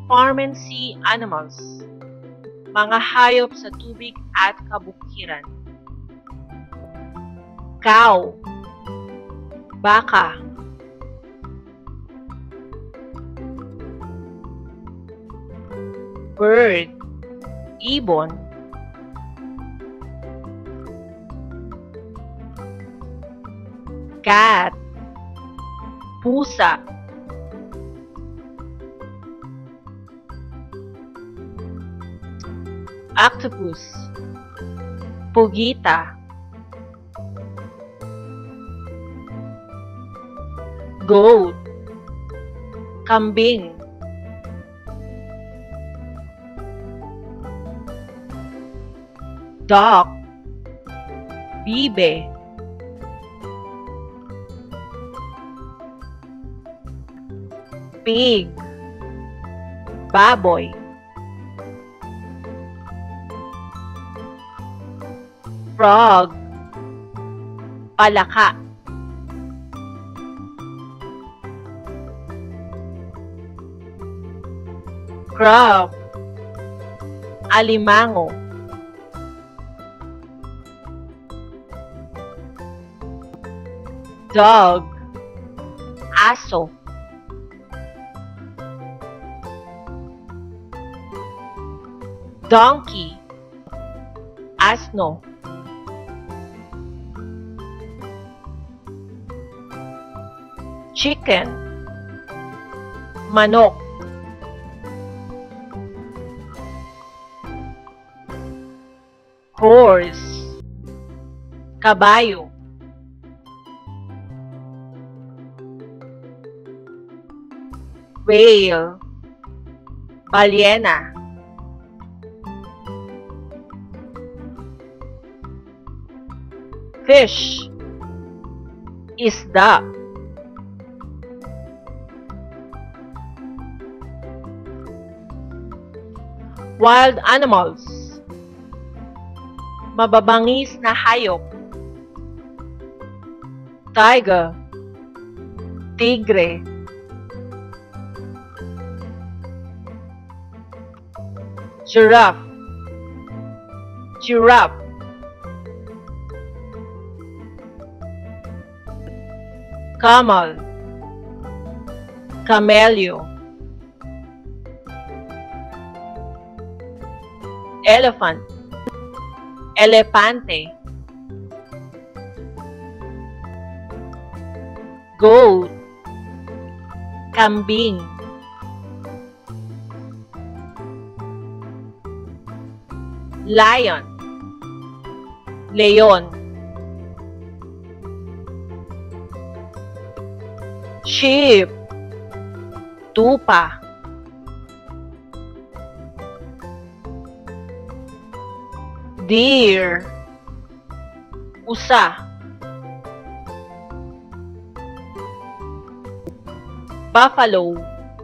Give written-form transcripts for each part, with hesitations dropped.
Farm and sea animals. Mga hayop sa tubig at kabukiran. Cow. Baka. Bird. Ibon. Cat. Pusa. Octopus. Pugita. Goat. Kambing. Duck. Bibe. Pig. Baboy. Frog. Palaka. Crab. Alimango. Dog. Aso. Donkey. Asno. Chicken. Manok. Horse. Kabayo. Whale. Balyena. Fish. Isda. Wild animals. Mababangis na hayop. Tiger. Tigre. Giraffe. Giraffe. Camel. Camellia. Elephant. Elepante. Goat. Kambing. Lion. Leon. Sheep. Tupa. Deer. Usa. Buffalo.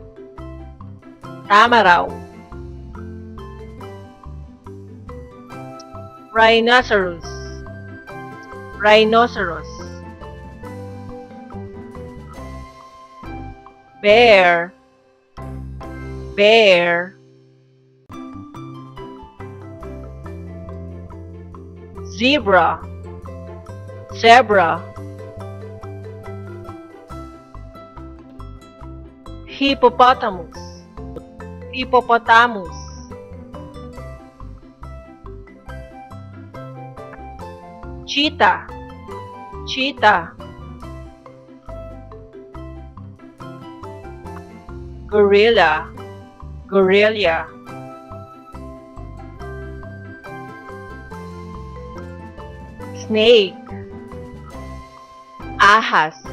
Tamaraw. Rhinoceros. Rhinoceros. Bear. Bear. Zebra. Zebra. Hippopotamus. Hippopotamus. Cheetah. Cheetah. Gorilla. Gorilla. Snake. Ahas.